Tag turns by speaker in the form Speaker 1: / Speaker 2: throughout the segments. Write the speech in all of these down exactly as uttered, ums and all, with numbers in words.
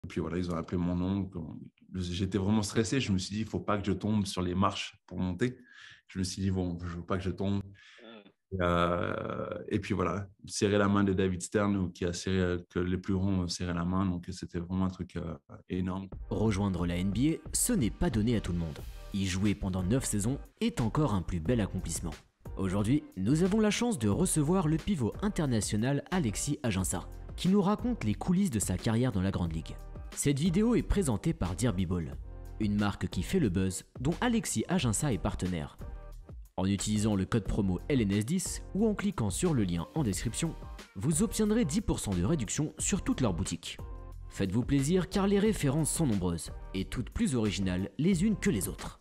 Speaker 1: Et puis voilà, ils ont appelé mon nom. J'étais vraiment stressé. Je me suis dit, il ne faut pas que je tombe sur les marches pour monter. Je me suis dit, bon, je ne veux pas que je tombe. Euh, et puis voilà, serrer la main de David Stern, qui a serré, que les plus grands ont serré la main. Donc c'était vraiment un truc euh, énorme.
Speaker 2: Rejoindre la N B A, ce n'est pas donné à tout le monde. Y jouer pendant neuf saisons est encore un plus bel accomplissement. Aujourd'hui, nous avons la chance de recevoir le pivot international Alexis Ajinça, qui nous raconte les coulisses de sa carrière dans la Grande Ligue. Cette vidéo est présentée par Derby Ball, une marque qui fait le buzz dont Alexis Ajinça est partenaire. En utilisant le code promo L N S dix ou en cliquant sur le lien en description, vous obtiendrez dix pour cent de réduction sur toutes leurs boutiques. Faites-vous plaisir car les références sont nombreuses et toutes plus originales les unes que les autres.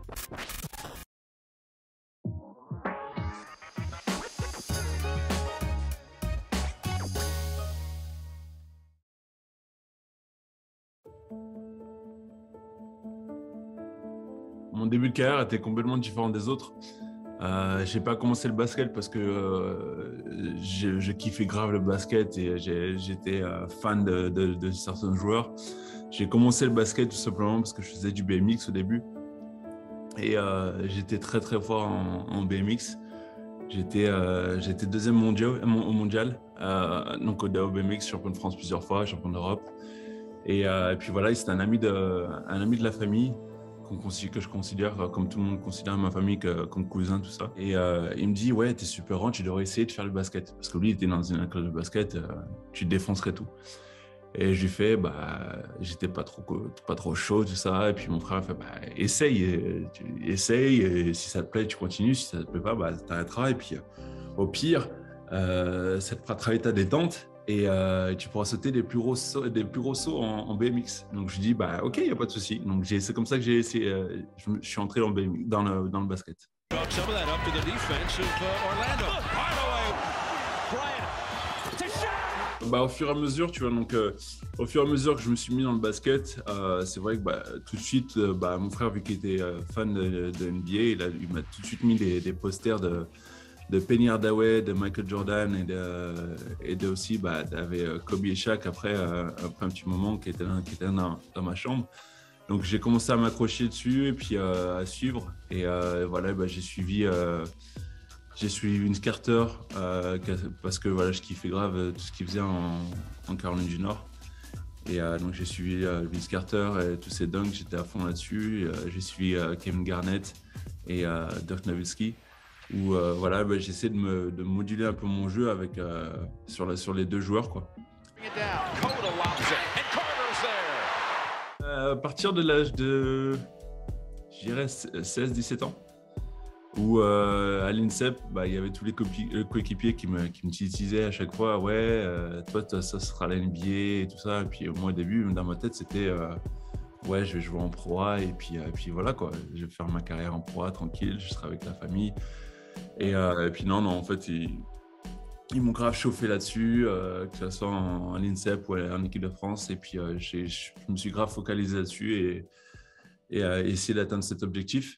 Speaker 1: Mon début de carrière était complètement différent des autres. Euh, j'ai pas commencé le basket parce que euh, je, je kiffais grave le basket et j'étais euh, fan de, de, de certains joueurs. J'ai commencé le basket tout simplement parce que je faisais du B M X au début et euh, j'étais très très fort en, en B M X. J'étais euh, j'étais deuxième mondial, au mondial, euh, donc au B M X, champion de France plusieurs fois, champion d'Europe. Et, euh, et puis voilà, c'était un ami de un ami de la famille. Que je considère, comme tout le monde considère ma famille, comme cousin, tout ça. Et euh, il me dit, ouais, t'es super grand, tu devrais essayer de faire le basket. Parce que lui, il était dans une école de basket, euh, tu défoncerais tout. Et je lui fais, bah, j'étais pas trop, pas trop chaud, tout ça. Et puis mon frère fait, bah, essaye, tu, essaye, et si ça te plaît, tu continues. Si ça te plaît pas, bah, t'arrêteras. Et puis, au pire, euh, ça te fera travailler ta détente. Et euh, tu pourras sauter des plus gros sauts, des plus gros sauts en, en B M X. Donc, je dis, bah, OK, il n'y a pas de souci. Donc, c'est comme ça que j'ai essayé. Euh, je, je suis entré dans le, B M X, dans le, dans le basket. Bah, au fur et à mesure, tu vois, donc, euh, au fur et à mesure que je me suis mis dans le basket, euh, c'est vrai que bah, tout de suite, euh, bah, mon frère, vu qu'il était euh, fan de, de N B A, il, a, il m'a tout de suite mis des, des posters de de Penny Hardaway, de Michael Jordan et de, et de aussi bah, d'avait Kobe et Shaq après, euh, après un petit moment qui était, qui était dans, dans ma chambre. Donc j'ai commencé à m'accrocher dessus et puis euh, à suivre. Et euh, voilà, bah, j'ai suivi, euh, j'ai suivi Vince Carter euh, parce que voilà, je kiffais grave tout ce qu'il faisait en, en Caroline du Nord. Et euh, donc j'ai suivi euh, Vince Carter et tous ses dunks, j'étais à fond là-dessus. Euh, j'ai suivi euh, Kevin Garnett et euh, Dirk Nowitzki, où euh, voilà, bah, j'essaie de, me, de moduler un peu mon jeu avec, euh, sur, la, sur les deux joueurs, quoi. Euh, à partir de l'âge de, je dirais, seize dix-sept ans, où euh, à l'INSEP, bah, il y avait tous les coéquipiers qui me, qui me titillaient à chaque fois. Ouais, euh, toi, toi, ça sera la N B A et tout ça. Et puis moi, au début, dans ma tête, c'était euh, ouais, je vais jouer en Pro A et puis, et puis voilà, quoi. Je vais faire ma carrière en Pro A tranquille, je serai avec la famille. Et, euh, et puis non, non, en fait, ils, ils m'ont grave chauffé là-dessus, euh, que ce soit en, en INSEP ou en équipe de France. Et puis euh, j'ai, je me suis grave focalisé là-dessus et, et euh, essayé d'atteindre cet objectif.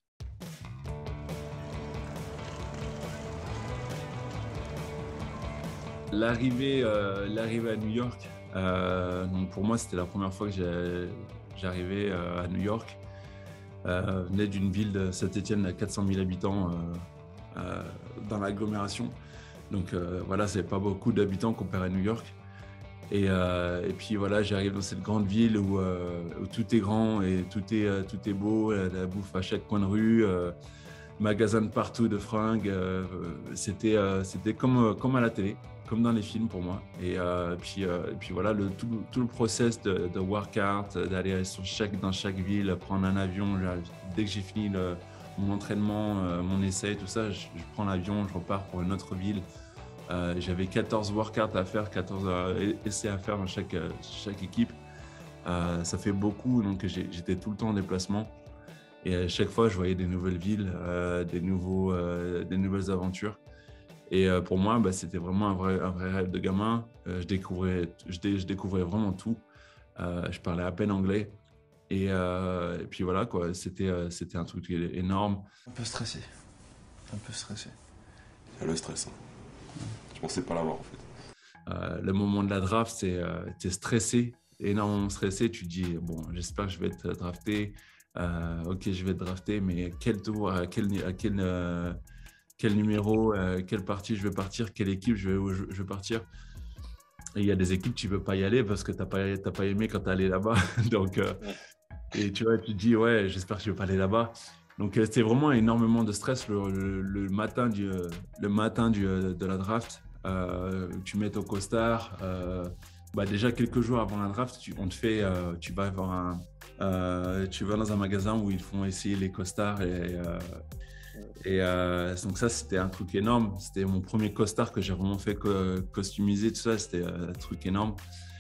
Speaker 1: L'arrivée, euh, l'arrivée à New York, euh, donc pour moi, c'était la première fois que j'arrivais euh, à New York. Euh, venait d'une ville de Saint-Étienne à quatre cent mille habitants euh, euh, dans l'agglomération. Donc euh, voilà, c'est pas beaucoup d'habitants comparé à New York. Et, euh, et puis voilà, j'arrive dans cette grande ville où, euh, où tout est grand et tout est, euh, tout est beau, la bouffe à chaque coin de rue, euh, magasins de partout de fringues. Euh, c'était euh, c'était comme, comme à la télé, comme dans les films pour moi. Et euh, puis, euh, et puis voilà, le, tout, tout le process de, de workout, d'aller sur chaque, dans chaque ville, prendre un avion. Dès que j'ai fini le, mon entraînement, euh, mon essai, tout ça, je, je prends l'avion, je repars pour une autre ville. Euh, j'avais quatorze workouts à faire, quatorze euh, essais à faire dans chaque, euh, chaque équipe. Euh, ça fait beaucoup, donc j'étais tout le temps en déplacement. Et à chaque fois, je voyais des nouvelles villes, euh, des, nouveaux, euh, des nouvelles aventures. Et euh, pour moi, bah, c'était vraiment un vrai, un vrai rêve de gamin. Euh, je, découvrais, je, dé, je découvrais vraiment tout. Euh, je parlais à peine anglais. Et, euh, et puis voilà, quoi, c'était, euh, c'était un truc énorme.
Speaker 3: Un peu stressé. Un peu stressé.
Speaker 4: Il y a le stress. Hein. Je pensais pas l'avoir en fait.
Speaker 1: Euh, le moment de la draft, c'est, euh, t'es stressé. énormément stressé. Tu te dis, bon, j'espère que je vais être drafté. Euh, ok, je vais être drafté, mais quel tour, à quel, à quel, euh, quel numéro, euh, quelle partie je vais partir, quelle équipe je vais, je, je vais partir. Et il y a des équipes, tu ne peux pas y aller parce que tu n'as pas, t'as pas aimé quand tu es allé là-bas. Donc, euh, et tu vois, tu te dis, ouais, j'espère que je ne vais pas aller là-bas. Donc, euh, c'était vraiment énormément de stress le, le, le matin, du, le matin du, de la draft. Euh, tu mets ton costard. Euh, bah déjà, quelques jours avant la draft, tu, on te fait, euh, tu, vas voir un, euh, tu vas dans un magasin où ils font essayer les costards. Et, euh, et euh, donc, ça, c'était un truc énorme. C'était mon premier costard que j'ai vraiment fait co- customiser. Tout ça, c'était euh, un truc énorme.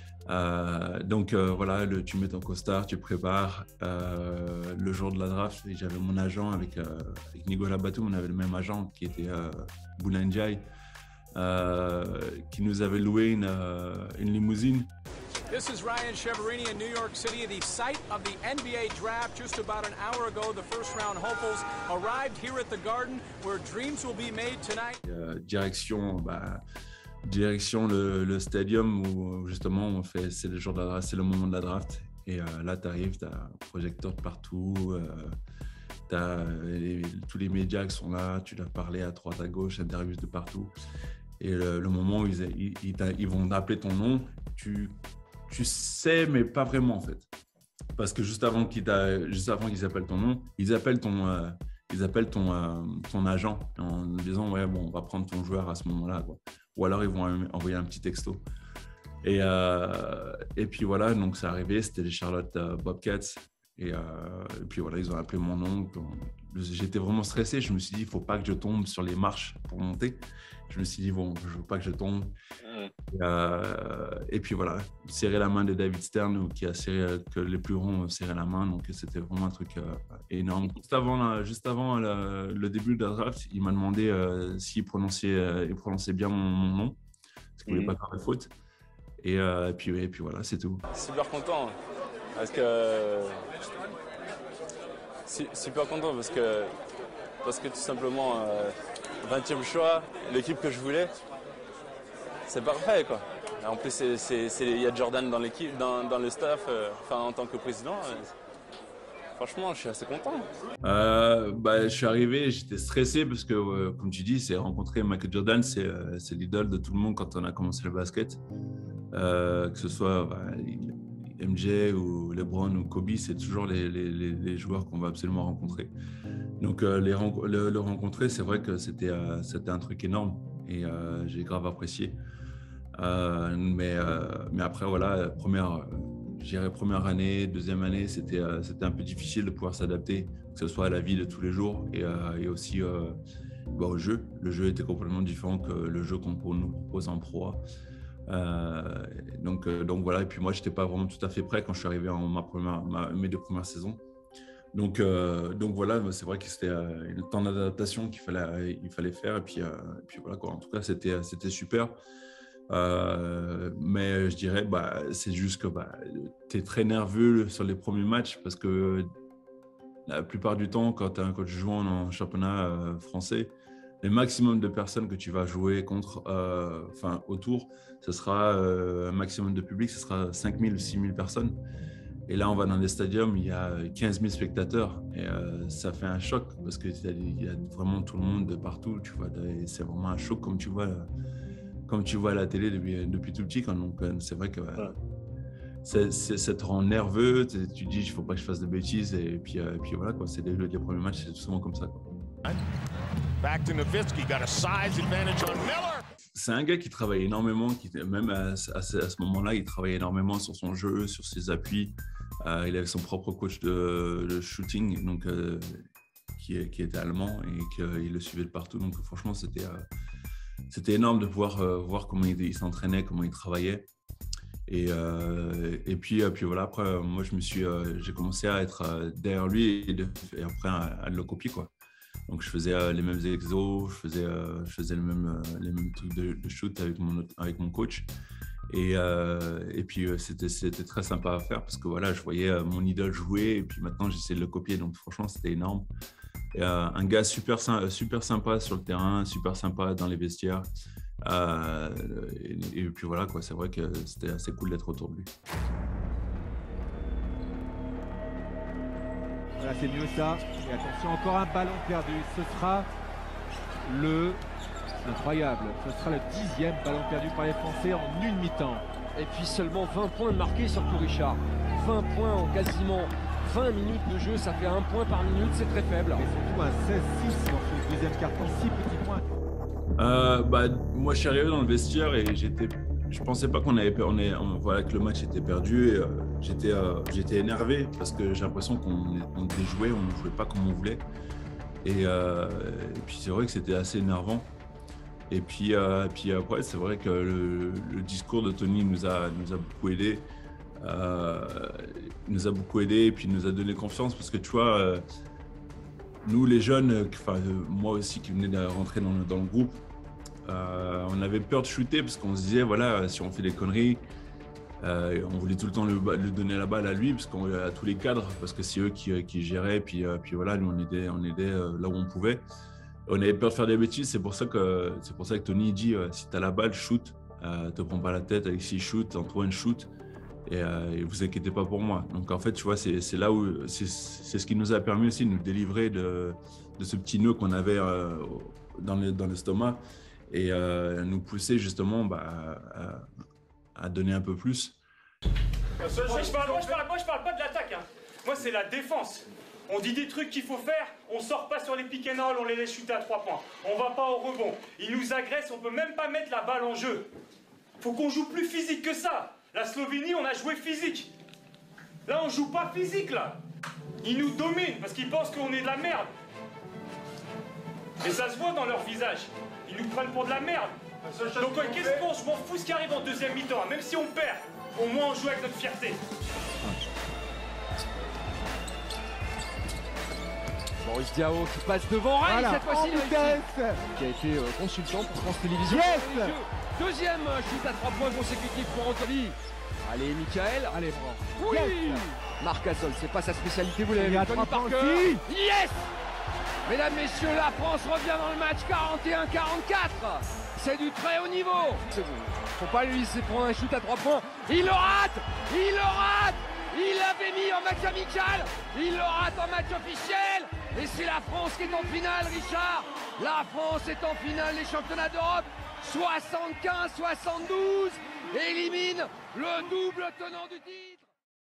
Speaker 1: Euh, donc euh, voilà, le, tu mets ton costard, tu prépares euh, le jour de la draft. Et j'avais mon agent avec, euh, avec Nicolas Batum, on avait le même agent qui était euh, Boulanjai, euh, qui nous avait loué une, euh, une limousine.
Speaker 5: This is Ryan Cheverini in New York City, the site of the N B A draft. Just about an hour ago, the first round hopefuls arrived here at the Garden, where dreams will be made tonight.
Speaker 1: Euh, direction, bah, direction le, le stadium où justement on fait, c'est le jour de la draft, c'est le moment de la draft. Et euh, là, tu arrives, tu as un projecteur de partout, euh, tu as tous les médias qui sont là, tu dois parler à droite, à gauche, interviews de partout. Et le, le moment où ils, ils, ils, ils vont appeler ton nom, tu, tu sais, mais pas vraiment en fait. Parce que juste avant qu'ils, juste avant qu'ils appellent ton nom, ils appellent ton, euh, ils appellent ton, euh, ton agent en disant ouais, bon, on va prendre ton joueur à ce moment-là, quoi. Ou alors ils vont envoyer un petit texto. Et, euh, et puis voilà, donc c'est arrivé, c'était les Charlotte euh, Bobcats. Et, euh, et puis voilà, ils ont appelé mon nom. J'étais vraiment stressé. Je me suis dit, il ne faut pas que je tombe sur les marches pour monter. Je me suis dit, bon, je ne veux pas que je tombe. Et, euh, et puis voilà, serrer la main de David Stern, qui a serré, que les plus grands ont serré la main. Donc c'était vraiment un truc euh, énorme. Juste avant, là, juste avant le, le début de la draft, il m'a demandé euh, s'il prononçait, euh, il prononçait bien mon, mon nom, parce qu'il ne voulait pas faire de faute. Et, euh, et, puis, et puis voilà, c'est tout.
Speaker 6: Super content. Parce que super content parce que parce que tout simplement euh, vingtième choix, l'équipe que je voulais, c'est parfait quoi. Et en plus c'est c'est il y a Jordan dans l'équipe, dans, dans le staff, euh, enfin en tant que président. Euh, franchement, je suis assez content.
Speaker 1: Euh, bah, je suis arrivé, j'étais stressé parce que, euh, comme tu dis, c'est rencontrer Michael Jordan, c'est euh, c'est l'idole de tout le monde quand on a commencé le basket. Euh, que ce soit bah, M J ou LeBron ou Kobe, c'est toujours les, les, les joueurs qu'on va absolument rencontrer. Donc euh, les, le, le rencontrer, c'est vrai que c'était euh, c'était un truc énorme et euh, j'ai grave apprécié. Euh, mais, euh, mais après, voilà, première, je dirais première année, deuxième année, c'était euh, c'était un peu difficile de pouvoir s'adapter, que ce soit à la vie de tous les jours et, euh, et aussi euh, bah, au jeu. Le jeu était complètement différent que le jeu qu'on nous propose en pro. Euh, donc, euh, donc voilà, et puis moi, je n'étais pas vraiment tout à fait prêt quand je suis arrivé en ma première, ma, mes deux premières saisons. Donc, euh, donc voilà, c'est vrai que c'était euh, le temps d'adaptation qu'il fallait, il fallait faire. Et puis, euh, et puis voilà, quoi. En tout cas, c'était, c'était super. Euh, mais je dirais, bah, c'est juste que bah, tu es très nerveux sur les premiers matchs parce que la plupart du temps, quand, quand tu joues en championnat euh, français, le maximum de personnes que tu vas jouer contre, euh, enfin autour, ce sera euh, un maximum de public, ce sera cinq mille ou six mille personnes. Et là, on va dans des stadiums, il y a quinze mille spectateurs. Et euh, ça fait un choc parce qu'il y a vraiment tout le monde de partout. Tu vois, c'est vraiment un choc comme tu vois, comme tu vois à la télé depuis, depuis tout petit. Donc, c'est vrai que ouais, c'est, c'est, ça te rend nerveux. Tu te dis, il ne faut pas que je fasse de bêtises. Et puis, et puis voilà, quoi, c'est les, les premiers matchs, c'est souvent comme ça, quoi.
Speaker 7: Back to Nowitzki, got a size advantage on Miller.
Speaker 1: C'est un gars qui travaille énormément, qui, même à, à, à ce moment-là, il travaille énormément sur son jeu, sur ses appuis. Euh, il avait son propre coach de, de shooting, donc, euh, qui, qui était allemand et qu'il le suivait de partout. Donc franchement, c'était, euh, c'était énorme de pouvoir euh, voir comment il, il s'entraînait, comment il travaillait. Et, euh, et puis, puis voilà, après, moi, je me suis, euh, j'ai commencé à être euh, derrière lui et, de, et après à, à le copier, quoi. Donc, je faisais euh, les mêmes exos, je faisais, euh, je faisais le même, euh, les mêmes trucs de, de shoot avec mon, avec mon coach. Et, euh, et puis, euh, c'était, c'était très sympa à faire parce que voilà, je voyais euh, mon idole jouer et puis maintenant, j'essaie de le copier. Donc, franchement, c'était énorme. Et, euh, un gars super, super sympa sur le terrain, super sympa dans les vestiaires. Euh, et, et puis voilà, quoi, c'est vrai que c'était assez cool d'être autour de lui.
Speaker 8: Voilà, c'est mieux ça. Et attention, encore un ballon perdu. Ce sera le... Incroyable. Ce sera le dixième ballon perdu par les Français en une mi-temps.
Speaker 9: Et puis seulement vingt points marqués surtout Richard. vingt points en quasiment vingt minutes de jeu, ça fait un point par minute, c'est très faible.
Speaker 8: Mais surtout un seize six dans ce deuxième quart-temps, six petits points.
Speaker 1: Euh, bah, moi, je suis arrivé dans le vestiaire et j'étais, je pensais pas qu'on avait, on est, on, voilà, que le match était perdu. Et, euh, j'étais, euh, j'étais énervé parce que j'ai l'impression qu'on on déjouait, on ne jouait pas comme on voulait. Et, euh, et puis c'est vrai que c'était assez énervant. Et puis, euh, et puis après, c'est vrai que le, le discours de Tony nous a, nous a beaucoup aidé. Euh, nous a beaucoup aidé et puis nous a donné confiance parce que tu vois, euh, nous les jeunes, enfin euh, moi aussi qui venais de rentrer dans le, dans le groupe, euh, on avait peur de shooter parce qu'on se disait voilà, si on fait des conneries, euh, on voulait tout le temps le, le donner la balle à lui parce qu'on à tous les cadres parce que c'est eux qui, qui géraient puis, euh, puis voilà, nous on aidait, on aidait euh, là où on pouvait. On avait peur de faire des bêtises, c'est pour ça que c'est pour ça que Tony dit euh, si tu as la balle, shoot, euh, te prends pas la tête, Alexis shoot, Antoine shoot. Et, euh, et vous inquiétez pas pour moi. Donc en fait, tu vois, c'est, c'est là où c'est, c'est ce qui nous a permis aussi de nous délivrer de, de ce petit nœud qu'on avait euh, dans, le, dans l'estomac et euh, nous pousser justement bah, à, à donner un peu plus.
Speaker 10: Moi je, parle, moi, je parle, moi, je parle pas de l'attaque. Hein. Moi, c'est la défense. On dit des trucs qu'il faut faire, on sort pas sur les pick and roll, on les laisse shooter à trois points. On va pas au rebond. Ils nous agressent, on peut même pas mettre la balle en jeu. Faut qu'on joue plus physique que ça. La Slovénie, on a joué physique. Là, on joue pas physique, là. Ils nous dominent parce qu'ils pensent qu'on est de la merde. Et ça se voit dans leur visage. Ils nous prennent pour de la merde. Donc, ouais, qu'est-ce qu'on... Je m'en fous ce qui arrive en deuxième mi-temps. Même si on perd, au moins on joue avec notre fierté.
Speaker 9: Boris Diaw qui passe devant Ray,
Speaker 8: voilà.
Speaker 9: Cette fois-ci,
Speaker 8: vitesse.
Speaker 9: Qui a été euh, consultant pour France Télévisions.
Speaker 8: Yes.
Speaker 9: Deuxième shoot à trois points consécutifs pour Anthony. Allez, Michael.
Speaker 8: Allez, bro.
Speaker 9: Oui.
Speaker 8: Yes.
Speaker 9: Marc Gasol, c'est pas sa spécialité, vous l'avez vu.
Speaker 8: Tony Parker.
Speaker 9: Yes. Mesdames, messieurs, la France revient dans le match quarante et un quarante-quatre. C'est du très haut niveau. C'est bon. Faut pas lui laisser prendre un shoot à trois points. Il le rate. Il le rate. Il l'avait mis en match amical. Il le rate en match officiel. Et c'est la France qui est en finale, Richard. La France est en finale des championnats d'Europe. soixante-quinze soixante-douze. Élimine le double tenant du titre.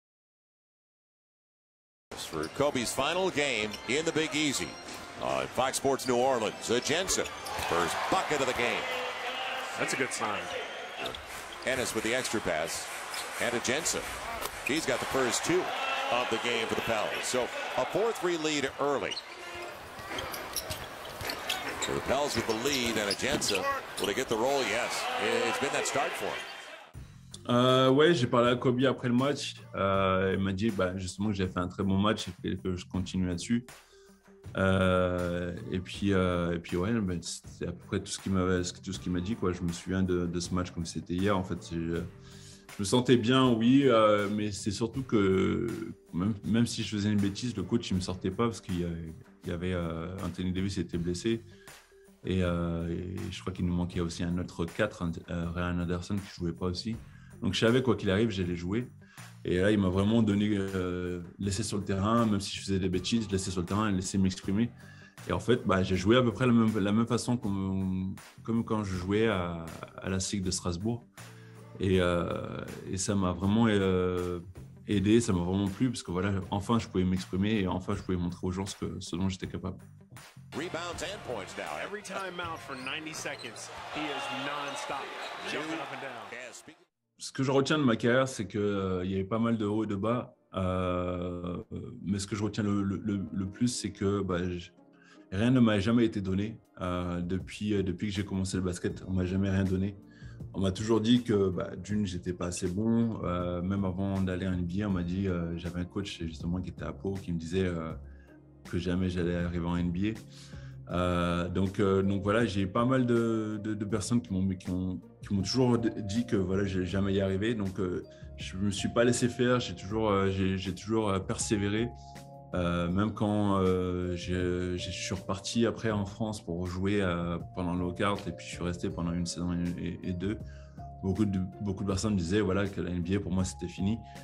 Speaker 7: For Kobe's final game in the Big Easy on Fox Sports New Orleans. Agenza, first bucket of the game.
Speaker 10: That's a good sign.
Speaker 7: Ennis with the extra pass. And Agenza. He's got the first two of the game for the Pels. So a four three lead early. So the Pels with the lead and Agenza. Will they get the roll? Yes. It's been that start for him.
Speaker 1: Euh, ouais, j'ai parlé à Kobe après le match. Euh, il m'a dit bah, justement que j'ai fait un très bon match et que je continue là-dessus. Euh, et puis, euh, et puis ouais, bah, c'est à peu près tout ce qu'il m'a, tout ce qu'il m'a dit, quoi. Je me souviens de, de ce match comme c'était hier. En fait, c'est, je, je me sentais bien, oui, euh, mais c'est surtout que même, même si je faisais une bêtise, le coach il me sortait pas parce qu'il y avait, il y avait euh, Anthony Davis était blessé. Et, euh, et je crois qu'il nous manquait aussi un autre quatre, euh, Ryan Anderson qui jouait pas aussi. Donc je savais quoi qu'il arrive, j'allais jouer. Et là, il m'a vraiment donné, euh, laissé sur le terrain, même si je faisais des bêtises, laissé sur le terrain et laissé m'exprimer. Et en fait, bah, j'ai joué à peu près la même, la même façon comme, comme quand je jouais à, à la S I C de Strasbourg. Et, euh, et ça m'a vraiment euh, aidé, ça m'a vraiment plu, parce que voilà, enfin je pouvais m'exprimer et enfin je pouvais montrer aux gens ce, que, ce dont j'étais capable.
Speaker 7: Rebounds and points now.
Speaker 10: Every time out for ninety seconds, he is non-stop, jumping up and down.
Speaker 1: Ce que je retiens de ma carrière, c'est qu'il euh, y avait pas mal de hauts et de bas. Euh, mais ce que je retiens le, le, le plus, c'est que bah, je, rien ne m'a jamais été donné. Euh, depuis, euh, depuis que j'ai commencé le basket, on ne m'a jamais rien donné. On m'a toujours dit que bah, d'une, j'étais pas assez bon. Euh, même avant d'aller en N B A, on m'a dit, euh, j'avais un coach justement qui était à Pau, qui me disait euh, que jamais j'allais arriver en N B A. Euh, donc, euh, donc voilà, j'ai eu pas mal de, de, de personnes qui m'ont, qui, ont, qui m'ont toujours dit que voilà, je n'allais jamais y arriver. Donc, euh, je ne me suis pas laissé faire, j'ai toujours, euh, j'ai, j'ai toujours euh, persévéré. Euh, même quand euh, j'ai, je suis reparti après en France pour jouer euh, pendant le lockout et puis je suis resté pendant une saison et, et deux, beaucoup de, beaucoup de personnes me disaient voilà, que la N B A pour moi c'était fini.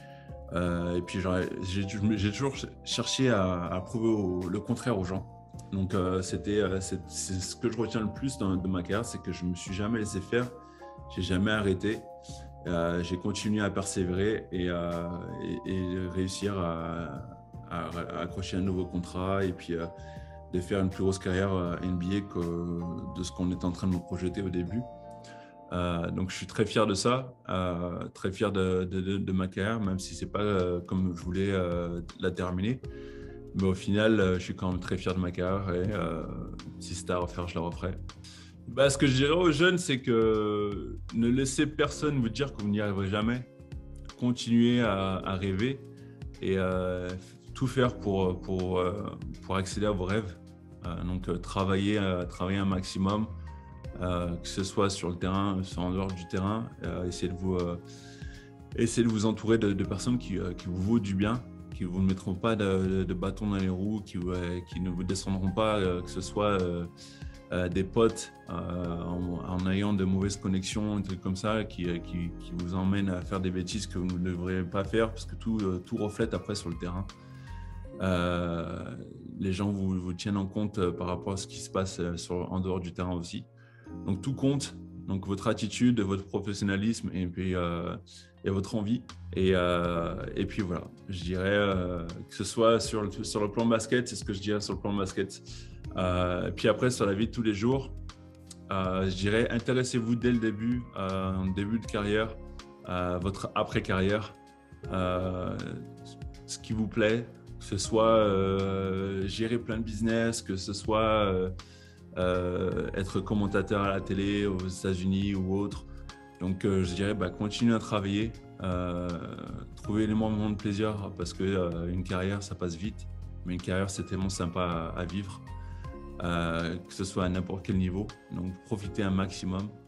Speaker 1: Euh, et puis j'ai toujours cherché à, à prouver au, le contraire aux gens. Donc euh, c'était euh, c'est ce que je retiens le plus dans, de ma carrière, c'est que je ne me suis jamais laissé faire, j'ai jamais arrêté, euh, j'ai continué à persévérer et, euh, et, et réussir à, à, à accrocher un nouveau contrat et puis euh, de faire une plus grosse carrière N B A que de ce qu'on était en train de me projeter au début. Euh, donc je suis très fier de ça, euh, très fier de, de, de, de ma carrière, même si c'est pas euh, comme je voulais euh, la terminer. Mais au final, euh, je suis quand même très fier de ma carrière et euh, si c'était à refaire, je la referais. Bah, ce que je dirais aux jeunes, c'est que ne laissez personne vous dire que vous n'y arriverez jamais. Continuez à, à rêver et euh, tout faire pour, pour, pour accéder à vos rêves. Euh, donc euh, travailler, euh, travailler un maximum. Euh, que ce soit sur le terrain, soit en dehors du terrain, euh, essayez, de vous, euh, essayez de vous entourer de, de personnes qui, euh, qui vous vaut du bien, qui ne vous mettront pas de, de bâton dans les roues, qui, euh, qui ne vous descendront pas, euh, que ce soit euh, euh, des potes euh, en, en ayant de mauvaises connexions, des trucs comme ça, qui, qui, qui vous emmènent à faire des bêtises que vous ne devriez pas faire, parce que tout, euh, tout reflète après sur le terrain. Euh, les gens vous, vous tiennent en compte euh, par rapport à ce qui se passe euh, sur, en dehors du terrain aussi. Donc tout compte, donc votre attitude, votre professionnalisme et puis euh, et votre envie. Et, euh, et puis voilà, je dirais euh, que ce soit sur le, sur le plan basket, c'est ce que je dirais sur le plan basket. Euh, et puis après, sur la vie de tous les jours, euh, je dirais intéressez-vous dès le début, euh, en début de carrière, à votre après-carrière, euh, ce qui vous plaît, que ce soit euh, gérer plein de business, que ce soit... Euh, Euh, être commentateur à la télé aux États-Unis ou autre. Donc euh, je dirais bah, continuez à travailler, euh, trouvez les moments de plaisir parce que euh, une carrière ça passe vite, mais une carrière c'est tellement sympa à, à vivre, euh, que ce soit à n'importe quel niveau. Donc profitez un maximum